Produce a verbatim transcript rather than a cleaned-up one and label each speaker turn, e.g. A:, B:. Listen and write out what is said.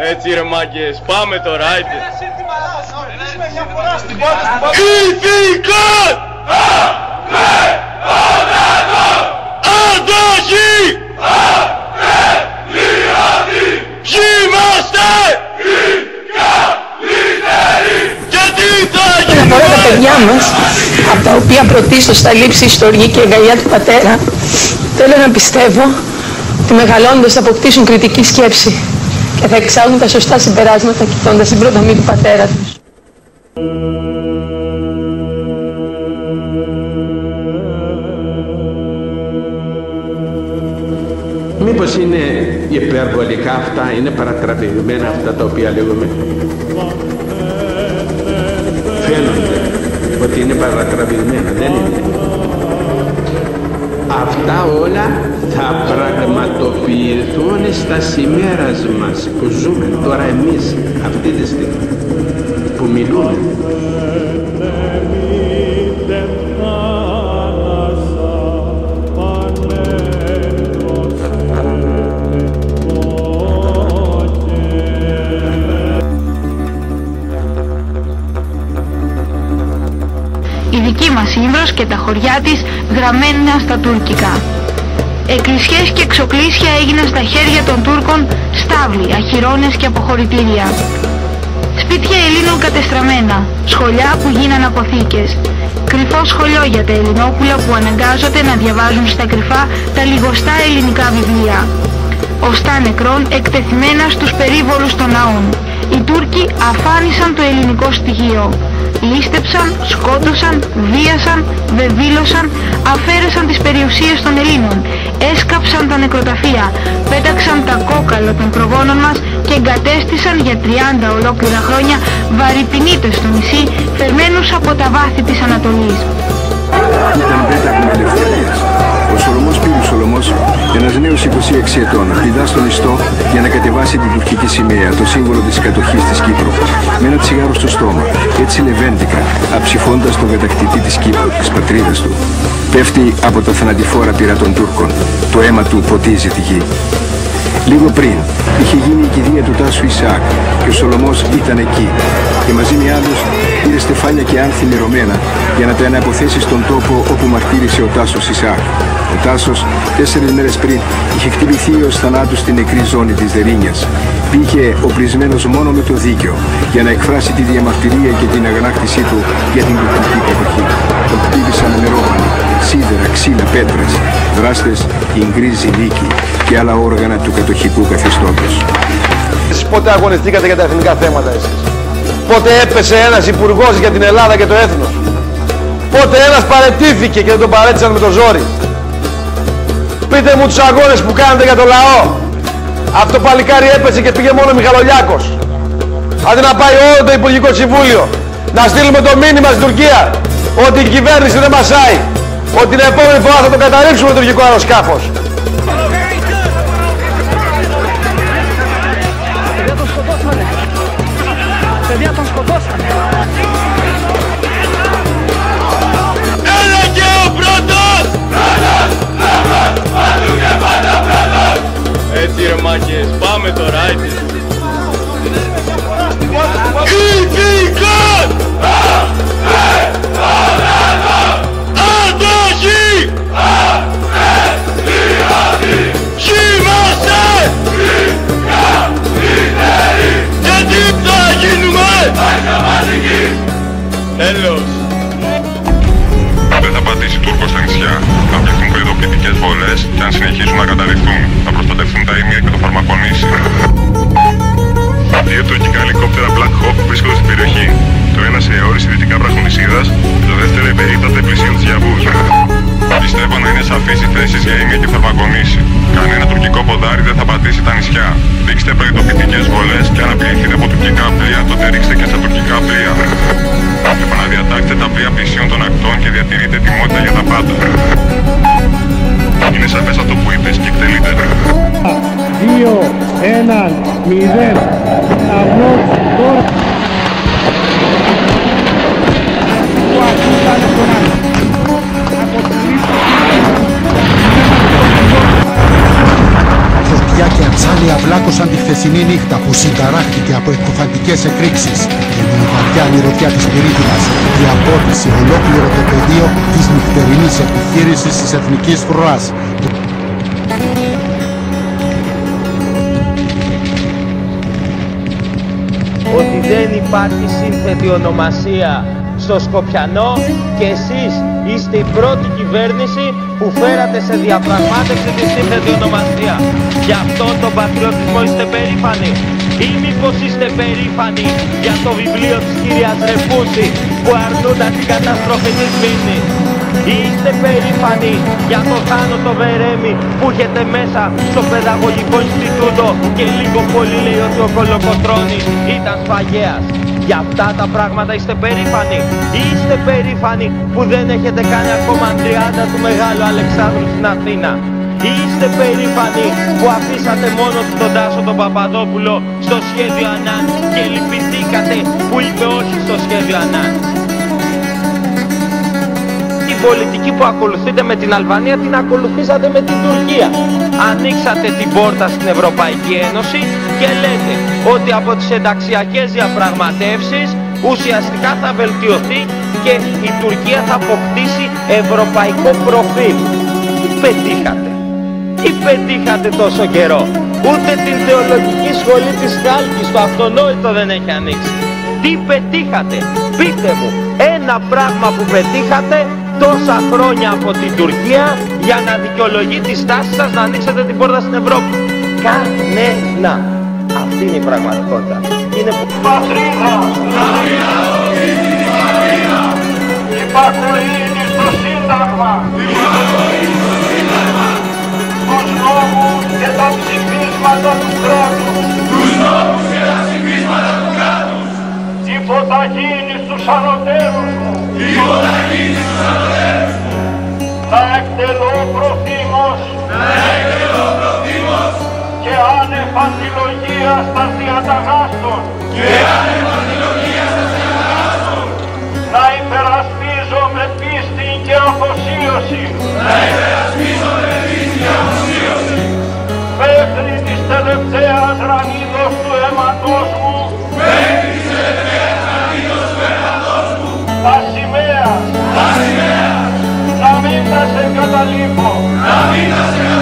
A: Έτσι ρε μάγκες, πάμε τώρα, άιτε. Ηθικά! Αντοχή! Ποιοι είμαστε! Οι καλύτεροι! Και τι θα γίνει!
B: Αφορά τα παιδιά μας, από τα οποία πρωτίστως θα λείψει η στοργή και η αγκαλιά του πατέρα, θέλω να πιστεύω ότι μεγαλώνοντας θα αποκτήσουν κριτική σκέψη και θα εξάγουν τα σωστά συμπεράσματα κοιτώντας την προδομή του πατέρα τους.
C: Μήπως είναι υπερβολικά αυτά, είναι παρατραβηγμένα αυτά τα οποία λέγουμε. Φαίνονται ότι είναι παρατραβηγμένα, δεν είναι. Αυτά όλα θα πραγματοποιηθούν στα σημέρας μας που ζούμε τώρα εμείς, αυτή τη στιγμή που μιλούμε.
D: Η δική μας Ήμβρος και τα χωριά της γραμμένα στα τουρκικά. Εκκλησιές και εξοκλήσια έγιναν στα χέρια των Τούρκων στάβλοι, αχυρώνες και αποχωρητήρια. Σπίτια Ελλήνων κατεστραμμένα, σχολιά που γίναν αποθήκες. Κρυφό σχολείο για τα Ελληνόπουλα που αναγκάζονται να διαβάζουν στα κρυφά τα λιγοστά ελληνικά βιβλία. Οστά νεκρών εκτεθειμένα στους περίβολους των ναών. Οι Τούρκοι αφάνισαν το ελληνικό στοιχείο. Λίστεψαν, σκότωσαν, βίασαν, βεβήλωσαν, αφαίρεσαν τις περιουσίες των Ελλήνων, έσκαψαν τα νεκροταφεία, πέταξαν τα κόκαλα των προγόνων μας και εγκατέστησαν για τριάντα ολόκληρα χρόνια βαρυπινίτες στο νησί, φερμένους από τα βάθη της Ανατολής.
E: Ήταν πέταγμα ελευθερίας. Ο Σολομός πήρε ο Σολομός, ένας νέος είκοσι έξι ετών, πηδά στον ιστό για να κατεβάσει την τουρκική σημαία, το σύμβολο της κατοχής της Κύπρου, με ένα τσιγάρο στο στόμα, έτσι λεβέντικα, αψηφώντας τον κατακτητή της Κύπρου, της πατρίδας του. Πέφτει από τα θανατηφόρα πύρα των Τούρκων, το αίμα του ποτίζει τη γη. Λίγο πριν είχε γίνει η κηδεία του Τάσου Ισαάκ και ο Σολομός ήταν εκεί και μαζί με άλλους πήρε στεφάνια και άνθη μυρωμένα για να τα αναποθέσει στον τόπο όπου μαρτύρησε ο Τάσος Ισαάκ. Ο Τάσος τέσσερις μέρες πριν είχε χτυπηθεί ως θανάτου στην νεκρή ζώνη της Δερίνιας. Πήγε οπλισμένος μόνο με το δίκαιο για να εκφράσει τη διαμαρτυρία και την αγανάκτησή του για την τουρκική κατοχή. Τον χτύπησαν νερόπανοι, σίδερα, ξύλα, πέτρες, δράστες, η γκρίζη νίκη και άλλα όργανα του κατοχικού καθεστώτος.
F: Εσείς πότε αγωνιστήκατε για τα εθνικά θέματα εσείς? Πότε έπεσε ένας υπουργός για την Ελλάδα και το έθνος? Πότε ένας παραιτήθηκε και δεν τον παρέτησαν με το ζόρι? Πείτε μου τους αγώνες που κάνετε για το λαό. Αυτό το παλικάρι έπεσε και πήγε μόνο ο Μιχαλολιάκος. Αντί να πάει όλο το Υπουργικό Συμβούλιο, να στείλουμε το μήνυμα στην Τουρκία ότι η κυβέρνηση δεν μασάει, ότι την επόμενη φορά θα το καταρρίψουμε το τουρκικό αεροσκάφος.
B: Παιδιά τον σκοτώσανε.
A: Έλα και ο πρώτος! Πρώτος, πρώτος, παντού και πάντα πρώτος! Έτσι ρε μάγκες, πάμε τώρα, άιτε. Ηθικά! Αντοχή! Ποιοι είμαστε! Και τι θα γίνουμε! Τέλος!
G: Δεν θα πατήσει Τούρκος στα νησιά. Θα φτιαχτούν προειδοποιητικές βολές και αν συνεχίσουν να καταρριφθούν, θα προστατευτούν τα ήμια και το φαρμακονήσι. Δύο τουρκικά ελικόπτερα Black Hawk βρίσκονται στην περιοχή. Το ένα σε αιώρηση δυτικά Βραχονησίδας και το δεύτερο υπερίπταται πλησίων της Γιαβούς. Πιστεύω να είναι σαφείς οι θέσεις για ήμια και φαρμακονήσι. Κανένα τουρκικό ποδάρι δεν θα πατήσει τα νησιά. Ρίξτε προειδοποιητικές βολές και αν απειληθείτε από τουρκικά πλοία, τότε ρίξτε και στα τουρκικά πλοία. Επαναδιατάξτε τα πλοία πλησίων των ακτών και διατηρείτε ετοιμότητα για τα πάντα. Είναι σαφές αυτό που είπες και εκτελείτε.
H: δύο, ένα, μηδέν. Αυγός, τώρα.
I: Χορτιά και Τσάλια βλάκωσαν τη χθεσινή νύχτα που συνταράχτηκε από εκκοφαντικές εκρήξεις, ενώ η βαριά μυρωδιά της Πυρίτιδας διαπότισε ολόκληρο το πεδίο της νυχτερινής επιχείρησης της εθνικής φρουράς.
J: Ότι δεν υπάρχει σύνθετη ονομασία στο Σκοπιανό και εσείς είστε η πρώτη κυβέρνηση που φέρατε σε διαπραγμάτευση τη σύνθετη ονομασία. Γι' αυτόν τον πατριωτισμό είστε περήφανοι? Ή μήπως είστε περήφανοι για το βιβλίο της κυρίας Ρεπούση που αρνούνταν την καταστροφή της Μήνης? Ή είστε περήφανοι για το θάνατο Βερέμι που έχετε μέσα στο Παιδαγωγικό Ινστιτούτο και λίγο πολύ λέει ότι ο Κολοκοτρώνης ήταν σφαγέας? Για αυτά τα πράγματα είστε περήφανοι? Ή είστε περήφανοι που δεν έχετε κάνει ακόμα τριάντα του Μεγάλου Αλεξάνδρου στην Αθήνα? Ή είστε περήφανοι που αφήσατε μόνο του τον Τάσο τον Παπαδόπουλο στο σχέδιο Ανάν και λυπηθήκατε που είπε όχι στο σχέδιο Ανάν? Την πολιτική που ακολουθείτε με την Αλβανία την ακολουθήσατε με την Τουρκία. Ανοίξατε την πόρτα στην Ευρωπαϊκή Ένωση και λέτε ότι από τις ενταξιακές διαπραγματεύσεις ουσιαστικά θα βελτιωθεί και η Τουρκία θα αποκτήσει ευρωπαϊκό προφίλ. Τι πετύχατε? Τι πετύχατε τόσο καιρό? Ούτε την θεολογική σχολή της Χάλκης, το αυτονόητο, δεν έχει ανοίξει. Τι πετύχατε? Πείτε μου ένα πράγμα που πετύχατε τόσα χρόνια από την Τουρκία για να δικαιολογεί τη στάση σας να ανοίξετε την πόρτα στην Ευρώπη. Κανένα. Αυτή είναι η πραγματικότητα. Είναι που...
H: Πατρίδα! Υπακοήνη στο Σύνταγμα! Τους νόμους και τα ψηφίσματα του κράτους! Τους νόμους και τα ψηφίσματα του κράτους! Υποταγίνει στους ανωτέρους μου! Υποταγίνει στους ανωτέρους μου! Να εκτελώ προθήμως! Να εκτελώ προθήμως! Και άνευ αντιλογίας τας διαταγάστων! Και άνευ αντιλογίας τας διαταγάστων! Να υπερασπίζω με πίστη και αφοσίωση! Να υπερασπίζω με πίστη και αφοσίωση! Μέχρι της τελευταίας ρανίδος του αίματος μου! Μέχρι της τελευταίας ρανίδος του αίματος μου! Τα σημαία! Τα σημαία! Να μην τα σε εγκαταλείπω! Να μην τα σε εγκαταλείπω!